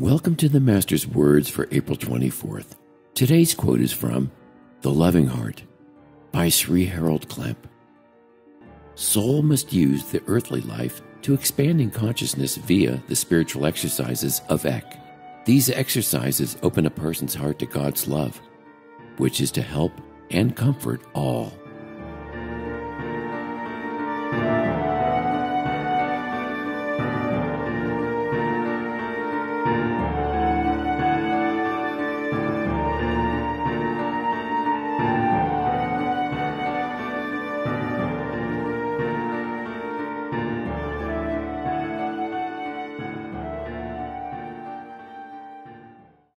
Welcome to the Master's Words for April 24th. Today's quote is from The Loving Heart by Sri Harold Klemp. Soul must use the earthly life to expand in consciousness via the spiritual exercises of ECK. These exercises open a person's heart to God's love, which is to help and comfort all.